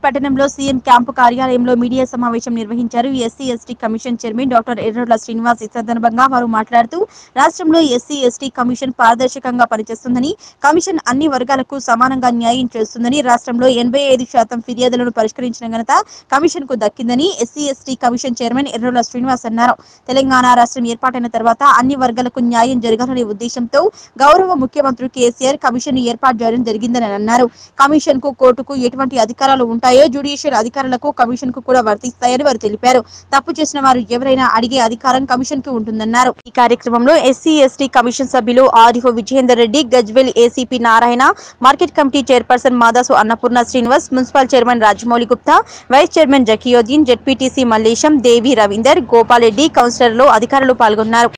పట్టణంలో CM camp కార్యాలయంలో media సమావేశం నిర్వహించారు. SC ST commission chairman doctor Errolla Srinivas ఈ సందర్భంగా వారు మాట్లాడుతూ రాష్ట్రంలో ఎస్సీ ఎస్టీ కమిషన్ పారదర్శకంగా పనిచేస్తుందని, కమిషన్ అన్ని వర్గాలకు సమానంగా న్యాయం చేస్తుందని, రాష్ట్రంలో 85% ఫిర్యాదులను పరిష్కరించిన ఘనత కమిషన్ కు దక్కిందని SC ST commission chairman Errolla Srinivas అన్నారు. తెలంగాణ రాష్ట్రం ఏర్పాటైన తర్వాత అన్ని వర్గాలకు న్యాయం జరగాలనే ఉద్దేశంతో గౌరవ ముఖ్యమంత్రి కేసీఆర్ కమిషన్ ఏర్పాటు చేయడం జరిగిందని అన్నారు. కమిషన్ కు కోర్టుకు ఎటువంటి అధికారాలు ఉంటాయో జ్యుడిషియల్ అధికారులకు కమిషన్ కు కూడా వర్తిస్తాయని వారు తెలిపారు. తప్పు చేసిన వారు ఎవరైనా అడిగే అధికారం కమిషన్ కు ఉంటుందన్నారు. ఈ కార్యక్రమంలో ఎస్సీ ఎస్టీ కమిషన్ సభ్యులు Adiho Vijayender Reddy, Gajwel ACP Narayana, market committee chairperson Madasu Annapurna Srinivas, municipal chairman Rajamouli Gupta, vice chairman Zakiuddin, ZPTC Mallesham, Devi Ravinder, Gopal Reddy, కౌన్సిలర్లు, అధికారులు పాల్గొన్నారు.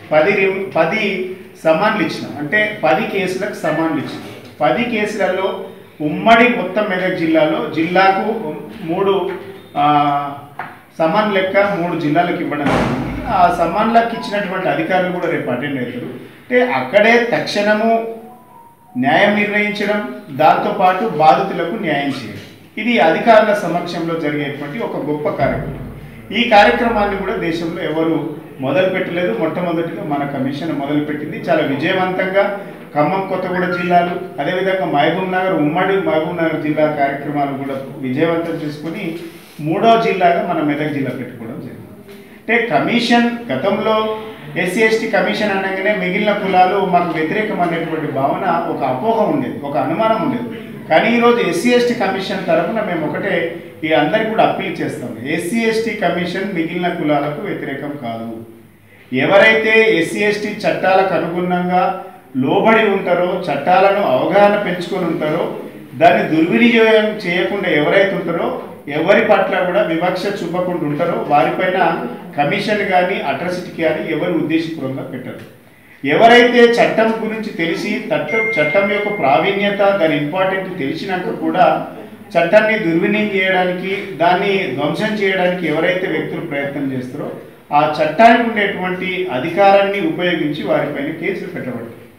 10 సమాన్లు ఇచ్చినాం, అంటే 10 కేసులకు సమాన్లు ఇచ్చినాం. 10 కేసులలో ఉమ్మడి మొత్తం మెదక్ జిల్లాకు 3 సమాన్ లెక్క 3 జిల్లాలకు ఇవ్వడం జరిగింది. ఆ సమాన్లకు ఇచ్చినటువంటి అధికారులు కూడా రేపు అటెండ్ అవుతారు. అంటే అక్కడే తక్షణము న్యాయం నిర్ణయించడం, దాంతోపాటు బాధితులకు న్యాయం చేయడం, ఇది అధికారుల సమక్షంలో జరిగేటువంటి ఒక గొప్ప కార్యక్రమం. ఈ కార్యక్రమాన్ని కూడా దేశంలో ఎవరు మొదలు పెట్టలేదు. మొట్టమొదటిగా మన కమిషన్ మొదలుపెట్టింది. చాలా విజయవంతంగా ఖమ్మం, కొత్తగూడ జిల్లాలు, అదేవిధంగా ఉమ్మడి మహబూబ్ నగర్ జిల్లా కార్యక్రమాలు కూడా విజయవంతం చేసుకుని 3వ జిల్లాగా మన మెదక్ జిల్లా పెట్టుకోవడం జరిగింది. అంటే కమిషన్ గతంలో ఎస్సీ ఎస్టీ కమిషన్ అనగానే మిగిలిన కులాలు మాకు వ్యతిరేకం అనేటువంటి భావన, ఒక అపోహ ఉండేది, ఒక అనుమానం ఉండేది. కానీ ఈరోజు ఎస్సీ ఎస్టీ కమిషన్ తరఫున మేము ఒకటే ఈ అందరికీ కూడా అప్పీల్ చేస్తాం. ఎస్సీ ఎస్టీ కమిషన్ మిగిలిన కులాలకు వ్యతిరేకం కాదు. ఎవరైతే ఎస్సీ ఎస్టీ చట్టాలకు అనుగుణంగా లోబడి ఉంటారో, చట్టాలను అవగాహన పెంచుకొని ఉంటారో, దాన్ని దుర్వినియోగం చేయకుండా ఎవరైతే ఉంటారో, ఎవరి పట్ల కూడా వివక్ష చూపకుండా ఉంటారో వారిపైన కమిషన్ కానీ అట్రాసిటీ కానీ ఎవరు ఉద్దేశపూర్వకంగా పెట్టరు. ఎవరైతే చట్టం గురించి తెలిసి చట్టం యొక్క ప్రావీణ్యత, దాని ఇంపార్టెంట్ తెలిసినాక కూడా చట్టాన్ని దుర్వినియోగం చేయడానికి, దాన్ని ధ్వంసం చేయడానికి ఎవరైతే వ్యక్తులు ప్రయత్నం చేస్తారో ఆ చట్టానికి ఉండేటువంటి అధికారాన్ని ఉపయోగించి వారిపైన కేసులు పెట్టబడతాయి.